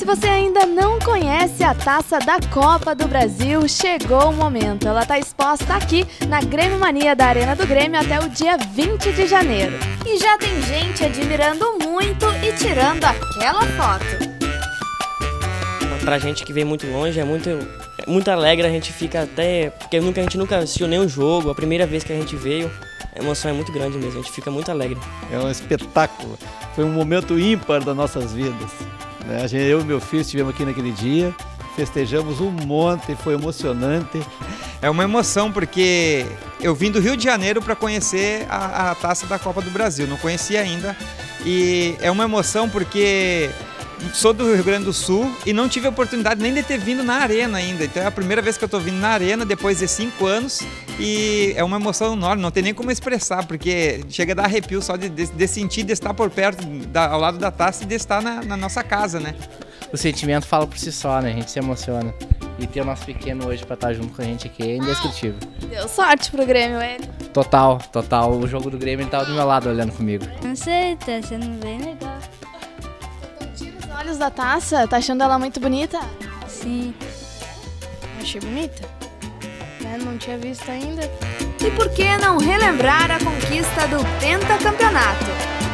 Se você ainda não conhece a Taça da Copa do Brasil, chegou o momento. Ela está exposta aqui na Grêmio Mania da Arena do Grêmio até o dia 20 de janeiro. E já tem gente admirando muito e tirando aquela foto. Pra gente que vem muito longe, é muito alegre, a gente fica até... Porque a gente nunca assistiu nenhum jogo, a primeira vez que a gente veio, a emoção é muito grande mesmo, a gente fica muito alegre. É um espetáculo, foi um momento ímpar das nossas vidas. Eu e meu filho estivemos aqui naquele dia, festejamos um monte, foi emocionante. É uma emoção porque eu vim do Rio de Janeiro para conhecer a Taça da Copa do Brasil, não conhecia ainda. E é uma emoção porque sou do Rio Grande do Sul e não tive a oportunidade nem de ter vindo na arena ainda. Então é a primeira vez que eu estou vindo na arena depois de 5 anos e é uma emoção enorme, não tem nem como expressar, porque chega a dar arrepio só de sentir, de estar por perto, ao lado da taça e de estar na nossa casa, né? O sentimento fala por si só, né? A gente se emociona. E ter o nosso pequeno hoje pra estar junto com a gente aqui é indescritível. Deu sorte pro Grêmio, ele. Total. O jogo do Grêmio, ele tava do meu lado olhando comigo. Não sei, tá sendo bem legal. Tira os olhos da taça, tá achando ela muito bonita? Sim. Achei bonita. Não tinha visto ainda. E por que não relembrar a conquista do pentacampeonato?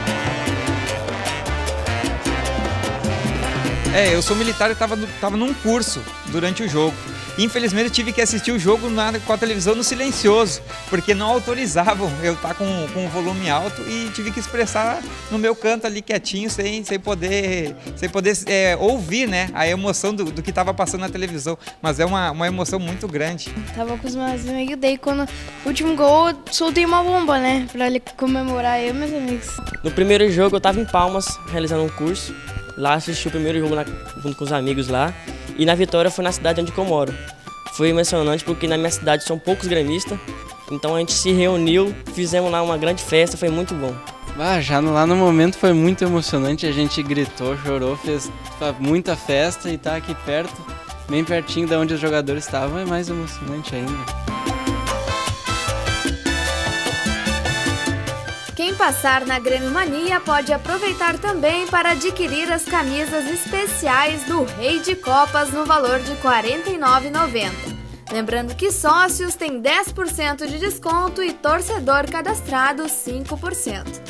Eu sou militar e estava num curso durante o jogo. Infelizmente eu tive que assistir o jogo com a televisão no silencioso, porque não autorizavam eu estar com o volume alto e tive que expressar no meu canto ali quietinho, sem poder ouvir, né, a emoção do que estava passando na televisão. Mas é uma emoção muito grande. Tava com os meus amigos, daí quando o último gol eu soltei uma bomba, né, pra ele comemorar, eu e meus amigos. No primeiro jogo eu estava em Palmas, realizando um curso. Lá assisti o primeiro jogo junto com os amigos lá. E na vitória foi na cidade onde eu moro. Foi emocionante porque na minha cidade são poucos gremistas. Então a gente se reuniu, fizemos lá uma grande festa, foi muito bom. Lá no momento foi muito emocionante, a gente gritou, chorou, fez muita festa e tá aqui perto, bem pertinho de onde os jogadores estavam, é mais emocionante ainda. Quem passar na Grêmio Mania pode aproveitar também para adquirir as camisas especiais do Rei de Copas no valor de R$ 49,90. Lembrando que sócios têm 10% de desconto e torcedor cadastrado 5%.